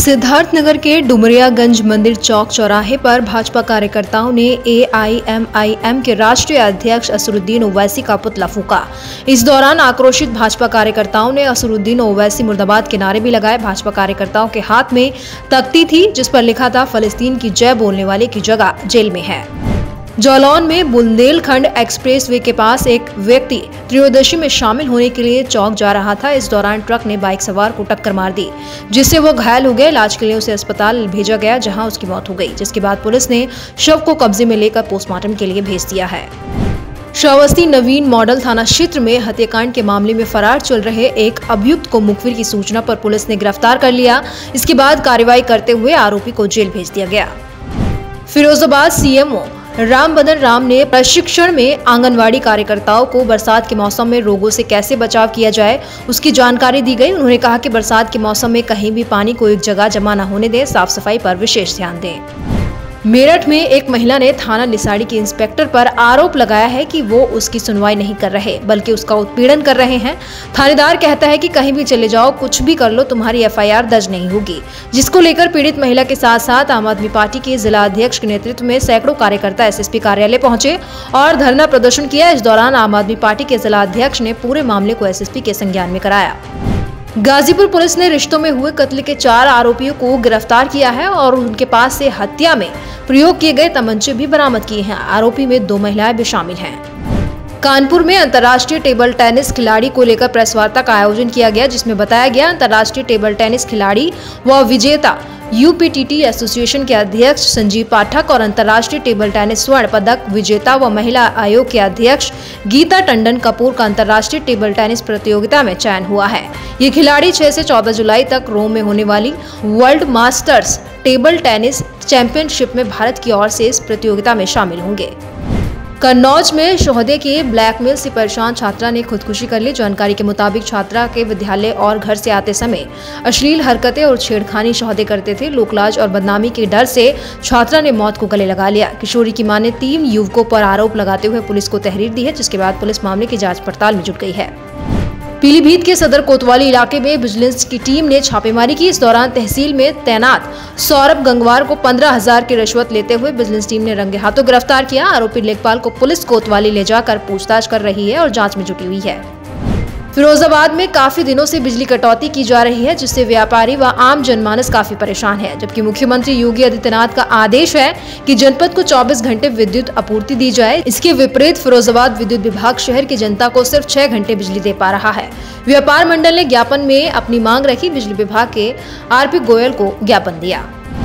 सिद्धार्थनगर के डुमरियागंज मंदिर चौक चौराहे पर भाजपा कार्यकर्ताओं ने एआईएमआईएम के राष्ट्रीय अध्यक्ष असदुद्दीन ओवैसी का पुतला फूंका। इस दौरान आक्रोशित भाजपा कार्यकर्ताओं ने असदुद्दीन ओवैसी मुर्दाबाद के नारे भी लगाए। भाजपा कार्यकर्ताओं के हाथ में तख्ती थी जिस पर लिखा था, फलस्तीन की जय बोलने वाले की जगह जेल में है। जालौन में बुंदेलखंड एक्सप्रेसवे के पास एक व्यक्ति त्रयोदशी में शामिल होने के लिए चौक जा रहा था। इस दौरान ट्रक ने बाइक सवार को टक्कर मार दी, जिससे वो घायल हो गए। इलाज के लिए उसे अस्पताल भेजा गया, जहां उसकी मौत हो गई, जिसके बाद पुलिस ने शव को कब्जे में लेकर पोस्टमार्टम के लिए भेज दिया है। श्रावस्ती नवीन मॉडल थाना क्षेत्र में हत्याकांड के मामले में फरार चल रहे एक अभियुक्त को मुखबिर की सूचना पर पुलिस ने गिरफ्तार कर लिया। इसके बाद कार्रवाई करते हुए आरोपी को जेल भेज दिया गया। फिरोजाबाद सीएमओ रामबदन राम ने प्रशिक्षण में आंगनवाड़ी कार्यकर्ताओं को बरसात के मौसम में रोगों से कैसे बचाव किया जाए उसकी जानकारी दी गई। उन्होंने कहा कि बरसात के मौसम में कहीं भी पानी को एक जगह जमा न होने दें, साफ सफाई पर विशेष ध्यान दें। मेरठ में एक महिला ने थाना निसाड़ी के इंस्पेक्टर पर आरोप लगाया है कि वो उसकी सुनवाई नहीं कर रहे बल्कि उसका उत्पीड़न कर रहे हैं। थानेदार कहता है कि कहीं भी चले जाओ, कुछ भी कर लो, तुम्हारी एफआईआर दर्ज नहीं होगी, जिसको लेकर पीड़ित महिला के साथ साथ आम आदमी पार्टी के जिला अध्यक्ष के नेतृत्व में सैकड़ों कार्यकर्ता एसएसपी कार्यालय पहुंचे और धरना प्रदर्शन किया। इस दौरान आम आदमी पार्टी के जिला अध्यक्ष ने पूरे मामले को एसएसपी के संज्ञान में कराया। गाजीपुर पुलिस ने रिश्तों में हुए कत्ल के 4 आरोपियों को गिरफ्तार किया है और उनके पास से हत्या में प्रयोग किए गए तमंचे भी बरामद किए हैं। आरोपी में 2 महिलाएं भी शामिल हैं। कानपुर में अंतर्राष्ट्रीय टेबल टेनिस खिलाड़ी को लेकर प्रेस वार्ता का आयोजन किया गया, जिसमें बताया गया अंतर्राष्ट्रीय टेबल टेनिस खिलाड़ी व विजेता यूपीटीटी एसोसिएशन के अध्यक्ष संजीव पाठक और अंतर्राष्ट्रीय टेबल टेनिस स्वर्ण पदक विजेता व महिला आयोग के अध्यक्ष गीता टंडन कपूर का अंतर्राष्ट्रीय टेबल टेनिस प्रतियोगिता में चयन हुआ है। ये खिलाड़ी 6 से 14 जुलाई तक रोम में होने वाली world masters table tennis championship में भारत की ओर से इस प्रतियोगिता में शामिल होंगे। कन्नौज में शोहदे के ब्लैकमेल से परेशान छात्रा ने खुदकुशी कर ली। जानकारी के मुताबिक छात्रा के विद्यालय और घर से आते समय अश्लील हरकतें और छेड़खानी शोहदे करते थे। लोकलाज और बदनामी के डर से छात्रा ने मौत को गले लगा लिया। किशोरी की मां ने 3 युवकों पर आरोप लगाते हुए पुलिस को तहरीर दी है, जिसके बाद पुलिस मामले की जांच पड़ताल में जुट गई है। पीलीभीत के सदर कोतवाली इलाके में विजिलेंस की टीम ने छापेमारी की। इस दौरान तहसील में तैनात सौरभ गंगवार को 15,000 की रिश्वत लेते हुए विजिलेंस टीम ने रंगे हाथों गिरफ्तार किया। आरोपी लेखपाल को पुलिस कोतवाली ले जाकर पूछताछ कर रही है और जांच में जुटी हुई है। फिरोजाबाद में काफी दिनों से बिजली कटौती की जा रही है, जिससे व्यापारी व आम जनमानस काफी परेशान है। जबकि मुख्यमंत्री योगी आदित्यनाथ का आदेश है कि जनपद को 24 घंटे विद्युत आपूर्ति दी जाए। इसके विपरीत फिरोजाबाद विद्युत विभाग शहर की जनता को सिर्फ 6 घंटे बिजली दे पा रहा है। व्यापार मंडल ने ज्ञापन में अपनी मांग रखी। बिजली विभाग के आरपी गोयल को ज्ञापन दिया।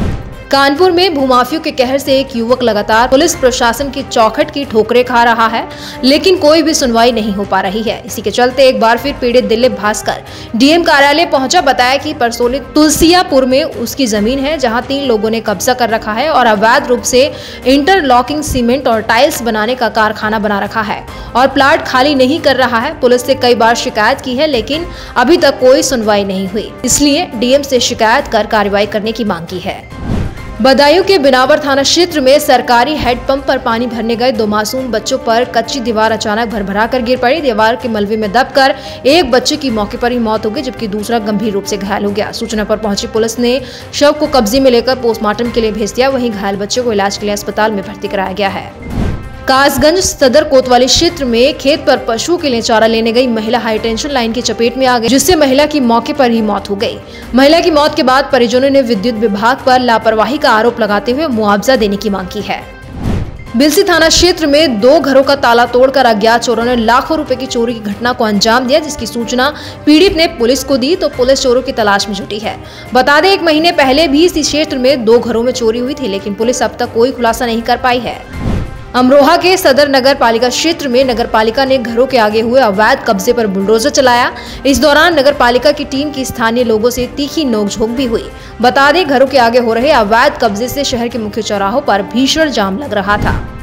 कानपुर में भूमाफियों के कहर से एक युवक लगातार पुलिस प्रशासन की चौखट की ठोकरें खा रहा है, लेकिन कोई भी सुनवाई नहीं हो पा रही है। इसी के चलते एक बार फिर पीड़ित दिलीप भास्कर डीएम कार्यालय पहुंचा। बताया कि परसोली तुलसियापुर में उसकी जमीन है, जहां 3 लोगों ने कब्जा कर रखा है और अवैध रूप से इंटरलॉकिंग सीमेंट और टाइल्स बनाने का कारखाना बना रखा है और प्लाट खाली नहीं कर रहा है। पुलिस से कई बार शिकायत की है, लेकिन अभी तक कोई सुनवाई नहीं हुई, इसलिए डीएम से शिकायत कर कार्रवाई करने की मांग की है। बदायूं के बिनावर थाना क्षेत्र में सरकारी हैंडपंप पर पानी भरने गए 2 मासूम बच्चों पर कच्ची दीवार अचानक भरभरा कर गिर पड़ी। दीवार के मलबे में दबकर एक बच्चे की मौके पर ही मौत हो गई, जबकि दूसरा गंभीर रूप से घायल हो गया। सूचना पर पहुंची पुलिस ने शव को कब्जे में लेकर पोस्टमार्टम के लिए भेज दिया। वहीं घायल बच्चे को इलाज के लिए अस्पताल में भर्ती कराया गया है। कासगंज सदर कोतवाली क्षेत्र में खेत पर पशुओं के लिए चारा लेने गई महिला हाई टेंशन लाइन की चपेट में आ गई, जिससे महिला की मौके पर ही मौत हो गई। महिला की मौत के बाद परिजनों ने विद्युत विभाग पर लापरवाही का आरोप लगाते हुए मुआवजा देने की मांग की है। बिलसी थाना क्षेत्र में 2 घरों का ताला तोड़कर अज्ञात चोरों ने लाखों रुपए की चोरी की घटना को अंजाम दिया, जिसकी सूचना पीड़ित ने पुलिस को दी तो पुलिस चोरों की तलाश में जुटी है। बता दें, 1 महीने पहले भी इसी क्षेत्र में 2 घरों में चोरी हुई थी, लेकिन पुलिस अब तक कोई खुलासा नहीं कर पाई है। अमरोहा के सदर नगर पालिका क्षेत्र में नगर पालिका ने घरों के आगे हुए अवैध कब्जे पर बुलडोजर चलाया। इस दौरान नगर पालिका की टीम की स्थानीय लोगों से तीखी नोकझोंक भी हुई। बता दें, घरों के आगे हो रहे अवैध कब्जे से शहर के मुख्य चौराहों पर भीषण जाम लग रहा था।